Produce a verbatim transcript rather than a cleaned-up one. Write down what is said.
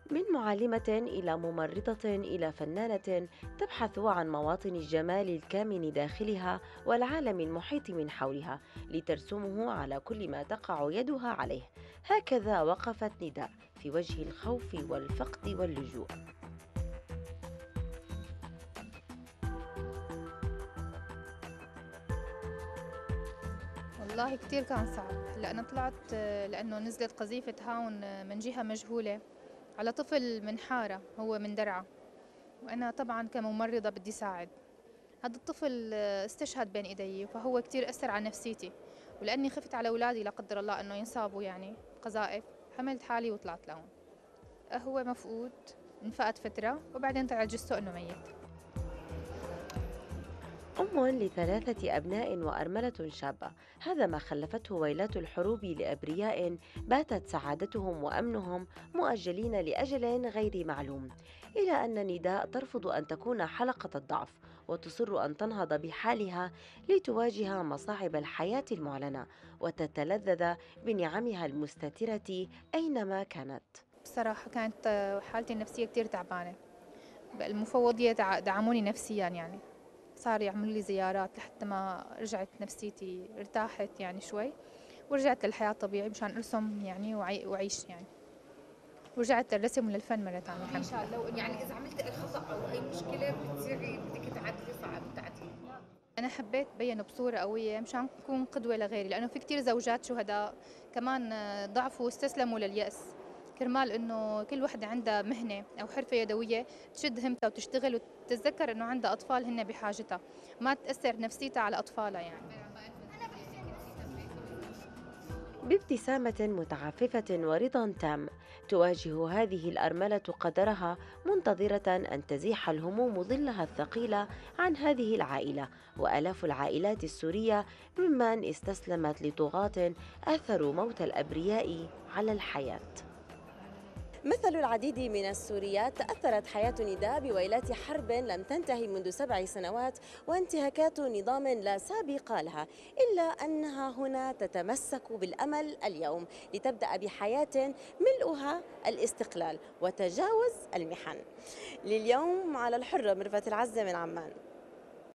من معلمة إلى ممرضة إلى فنانة، تبحث عن مواطن الجمال الكامن داخلها والعالم المحيط من حولها، لترسمه على كل ما تقع يدها عليه. هكذا وقفت نداء في وجه الخوف والفقد واللجوء. والله كتير كان صعب لأن طلعت آه، لأنه نزلت قذيفة هاون آه، من جهة مجهولة على طفل من حارة، هو من درعا، وأنا طبعا كممرضة بدي ساعد. هذا الطفل آه، استشهد بين إيدي، فهو كتير أثر على نفسيتي، ولأني خفت على أولادي لا قدر الله أنه ينصابوا يعني قذائف، حملت حالي وطلعت لهون. آه، هو مفقود، انفقد فترة وبعدين طلع جثته أنه ميت. أم لثلاثة أبناء وأرملة شابة، هذا ما خلفته ويلات الحروب لأبرياء باتت سعادتهم وأمنهم مؤجلين لأجل غير معلوم. إلى أن نداء ترفض أن تكون حلقة الضعف، وتصر أن تنهض بحالها لتواجه مصاعب الحياة المعلنة، وتتلذذ بنعمها المستترة أينما كانت. بصراحة كانت آه، حالتي النفسية كتير تعبانة. المفوضية دع- دعموني نفسيا يعني، صار يعملوا لي زيارات لحتى ما رجعت نفسيتي، ارتاحت يعني شوي، ورجعت للحياة طبيعي مشان أرسم يعني وعي وعيش يعني، ورجعت للرسم وللفن مرة ثانية ان الحمد شاء لله. الله، يعني اذا عملتي اي خطا او اي مشكله بتصيري بدك تعدلي، صعب التعديل. أنا حبيت بينه بصورة قوية مشان أكون قدوة لغيري، لأنه في كتير زوجات شهداء كمان آه، ضعفوا واستسلموا لليأس، كرمال إنه كل وحدة عندها مهنة أو حرفة يدوية تشد همتها وتشتغل وتتذكر إنه عندها أطفال هن بحاجتها، ما تأثر نفسيتها على أطفالها يعني. بابتسامة متعففة ورضا تام، تواجه هذه الأرملة قدرها، منتظرة أن تزيح الهموم ظلها الثقيل عن هذه العائلة وآلاف العائلات السورية ممن استسلمت لطغاة آثروا موت الأبرياء على الحياة. مثل العديد من السوريات، تأثرت حياة نداء بويلات حرب لم تنتهي منذ سبع سنوات وانتهاكات نظام لا سابق لها، إلا أنها هنا تتمسك بالأمل اليوم لتبدأ بحياة ملؤها الاستقلال وتجاوز المحن. لليوم على الحرة، مرفت العزة من عمان.